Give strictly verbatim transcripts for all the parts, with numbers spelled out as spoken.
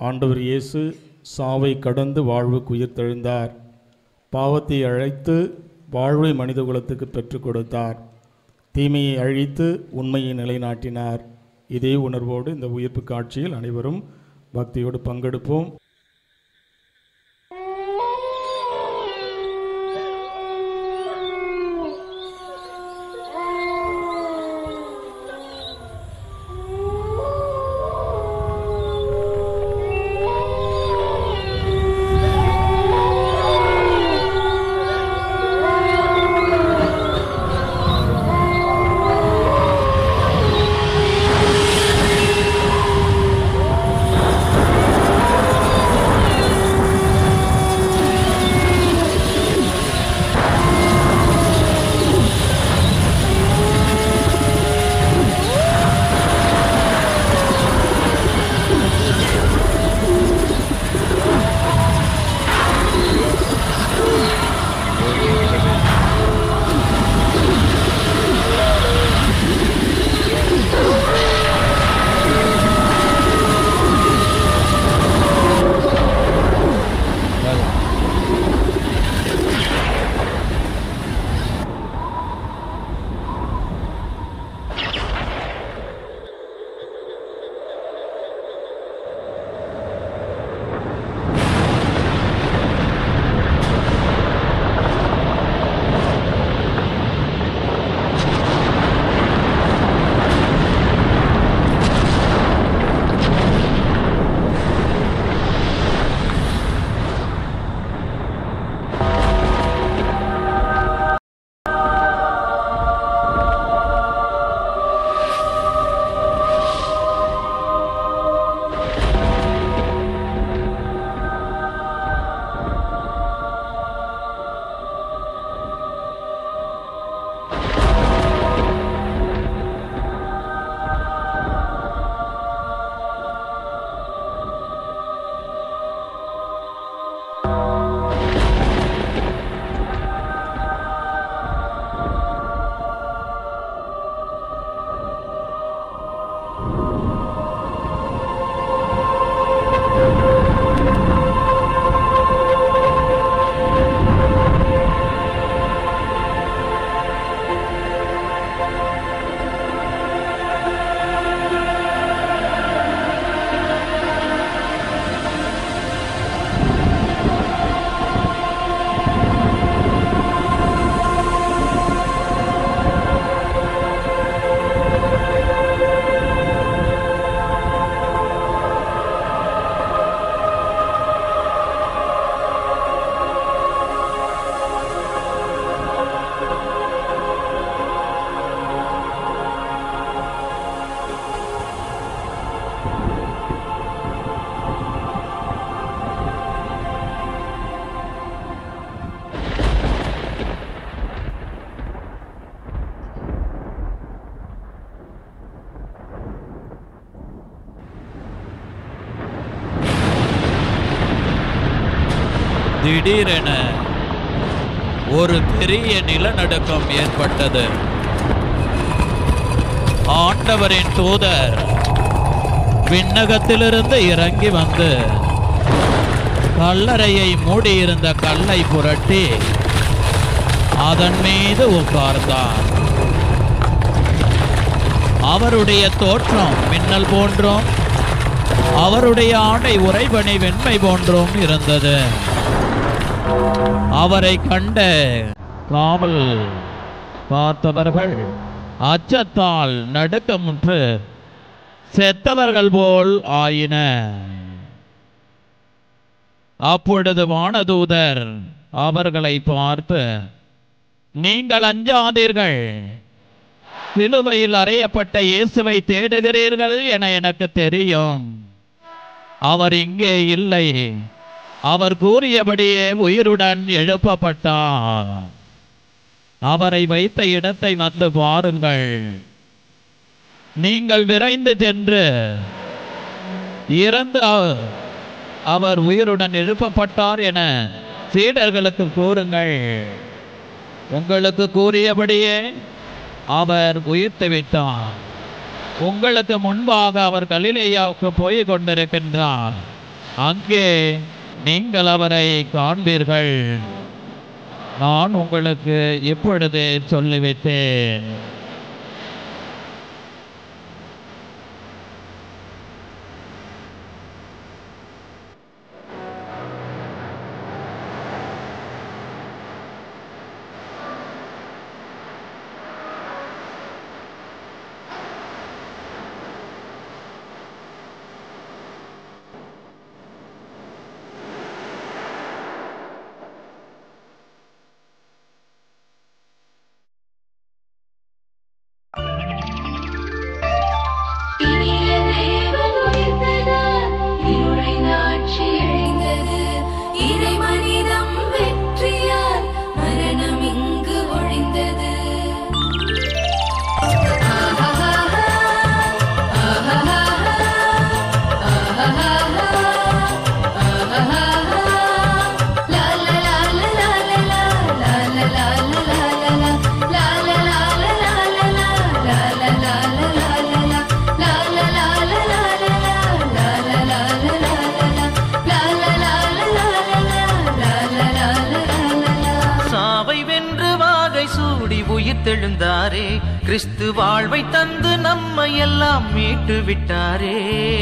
ஆண்டவர் இயேசு சாவை கடந்து வாழ்வுக்கு உயிர்த்தெழுந்தார். பாவத்தை அழைத்து வாழ்வை மனிதகுலத்துக்கு பெற்றுக் கொடுத்தார். தீமையை அழித்து உண்மையை நிலைநாட்டினார். இதே உணர்வோடு இந்த உயிர்ப்பு காட்சியில் அனைவரும் பக்தியோடு பங்கெடுப்போம். திடீரென ஒரு பெரிய நிலநடுக்கம் ஏற்பட்டது. ஆண்டவரின் தூதர் விண்ணகத்திலிருந்து இறங்கி வந்து கல்லறையை மூடியிருந்த கல்லை புரட்டி அதன் மீது உட்கார்ந்தார். அவருடைய தோற்றம் மின்னல் போன்றும் அவருடைய ஆடை உறைபனி வெண்மை போன்றும் இருந்தது. அவரை கண்ட காவல் பார்த்தவர்கள் அச்சத்தால் நடுக்கமுற்று செத்தவர்கள் போல் ஆயின. அப்பொழுது வானதூதர் அவர்களை பார்த்து, நீங்கள் அஞ்சாதீர்கள், சிலுவையில் அறையப்பட்ட இயேசுவை தேடுகிறீர்கள் என எனக்கு தெரியும். அவர் இங்கே இல்லை, அவர் கூறியபடியே உயிருடன் எழுப்பப்பட்டார். அவரை வைத்த இடத்தை வந்து பாருங்கள். நீங்கள் விரைந்து சென்று இறந்து அவர் உயிருடன் எழுப்பப்பட்டார் என சீடர்களுக்கு கூறுங்கள். உங்களுக்கு கூறியபடியே அவர் உயிர்த்து விட்டார். உங்களுக்கு முன்பாக அவர் கலிலேயாவுக்கு போய் கொண்டிருக்கின்றார். அங்கே நீங்கள் அவரை காண்பீர்கள். நான் உங்களுக்கு இப்பொழுது சொல்லிவிட்டேன். உயிர்த்தெழுந்தாரே, கிறிஸ்து வாழ்வை தந்து நம்மை எல்லாம் மீட்டு விட்டாரே.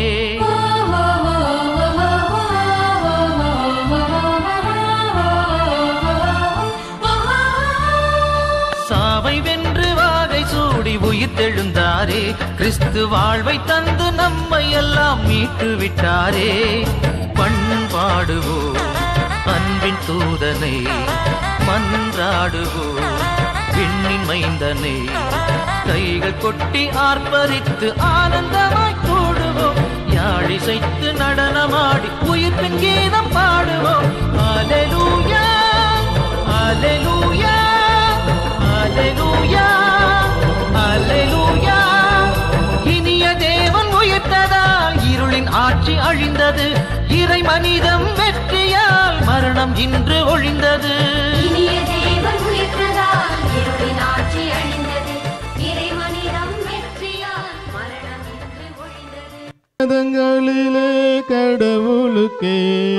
சாவை வென்று வாகை சூடி உயிர்த்தெழுந்தாரே, கிறிஸ்து வாழ்வை தந்து நம்மை எல்லாம் மீட்டு விட்டாரே. பண்பாடுவோம் அன்பின் தூதனை, மன்றாடுவோம் விண்ணின் மைந்தனை, கைகள் கொட்டி ஆர்ப்பரித்து ஆனந்தமாய் கூடுவோம். யாழிசைத்து நடனமாடி உயிர்ப்பின் கீதம் பாடுவோம். அல்லேலூயா அல்லேலூயா அல்லேலூயா அல்லேலூயா. இனிய தேவன் உயிர்த்ததால் இருளின் ஆட்சி அழிந்தது, இறை மனிதம் வெற்றியால் மரணம் இன்று ஒழிந்தது. இனிய தேவன் உயிர்த்ததால் இருளின் ஆட்சி அழிந்தது, இறை மனிதம் வெற்றியால் மரணம் இன்று ஒழிந்தது. வேதங்களிலே கடவுளுக்கே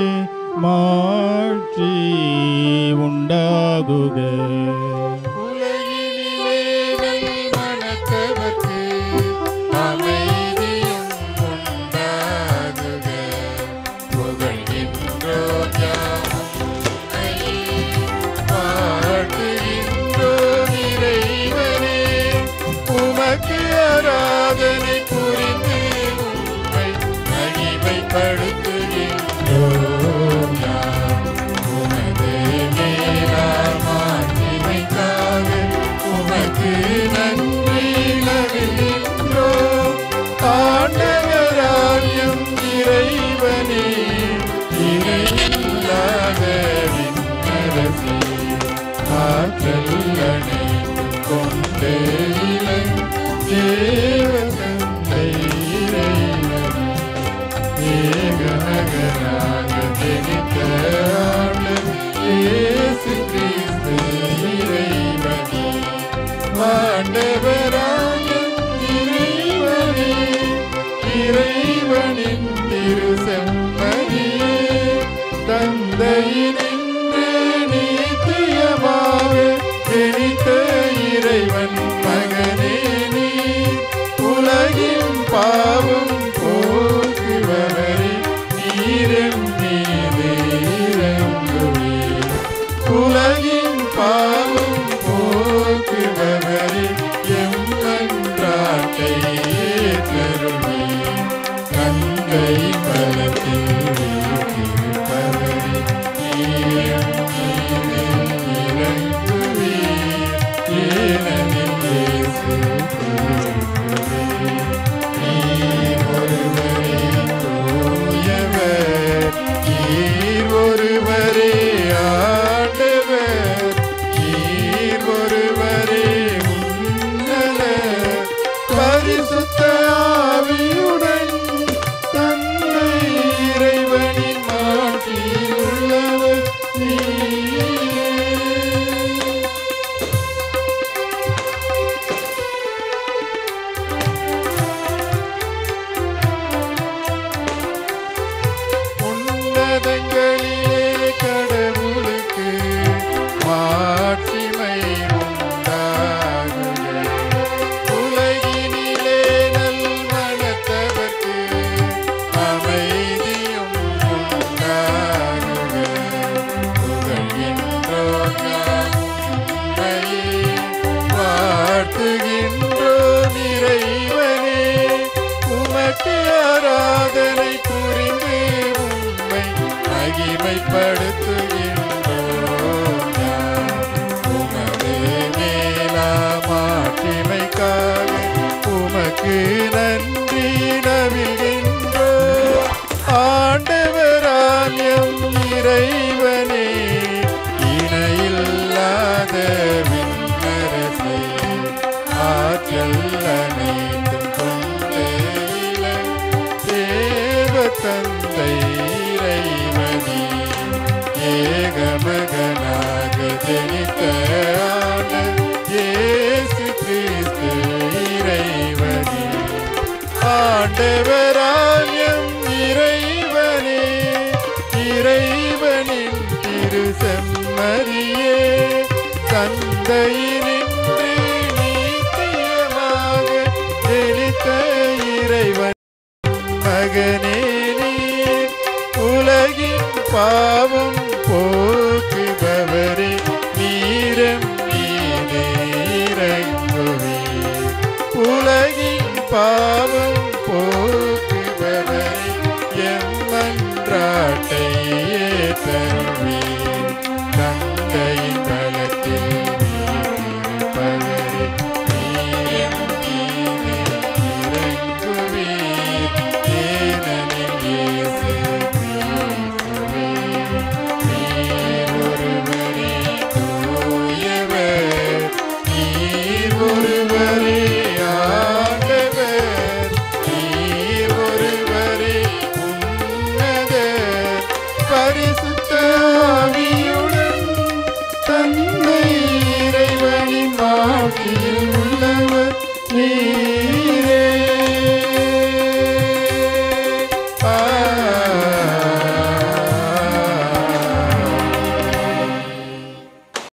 மாட்சி உண்டாகுக. உலகினிலே மனத்தவர்க்கு அமைதியும் உண்டாகுக. புகழ்கின்றோம் யாவும் வாழ்த்துகின்றோம் இறைவனே. உமக்கு ஆராதனை புரிந்து உம்மை மகிமைப்படுத்துகின்றோம் யாம். உமது மேலார் மாட்சிமைக்காக உமக்கு நன்றி நல்கின்றோம். ஆண்டவராகியும் இறைவனே, இறையில்லாத விண்ணரசே, ஆற்றல் அனைத்தும் கொண்ட இளம் தேவ தந்தை இறைவனே, ஏகமகனாக ஜெனித்த ஆண்டவர் இயேசு கிறிஸ்து இறைவனே. ஆண்டவராகியும் இறைவனே, இறைவனின் திருசெம்மறியே, தந்தையினின்று நித்தியமாக ஜெனித்த இறைவன் மகனே நீ. உலகின் பாவம் போக்குபவரே, நீரெம் மீது இறங்குவீர். உலகின் பாவம் போக்குபவரே, எம் மன்றாட்டை ஏற்றருள்வீர். தந்தை பலத்தில் வீற்றிருப்பவரே, நீரெம் மீது இறங்குவீர். ஏனெனில் இயேசு திருக்குறளே, நீர் ஒருவரே தூயவர், நீர் ஒருவரே ஆண்டவர், நீர் ஒருவரே உன்னதர். பரிசுத்த ஆவியுடன் தந்தை இறை இறைவனே இணையில்லாத விண்ணரசே ஆற்றல் அனைத்தும் கொண்ட இளம் தேவ தந்தை இறைவனே ஏகமகனாக ஜனித்த இயேசு கிறிஸ்து இறைவனே ஆண்டவராயம் இறைவனே இறைவனின் திரு செம்மறியே தந்தையினின்று நீத்தியமாக ஜனித்த இறைவன் மகனே நீர் உலகின் பாவம் போக்குபவரே நீரம் மீதே இறங்குவீர் உலகின் பாவம் போக்குபவரே எம்மன்றாட்டை ஏற்றருள்வீர் தந்தையின் பலத்தில் வீற்றிருப்பவரே நீரம் மீதே இறங்குவீர் ஏனெனில் இயேசு கிறிஸ்துவே நீர் ஒருவரே தூயவர் நீர் ஒருவரே ஆண்டவர் நீர் ஒருவரே உன்னதர் பரிசுத்த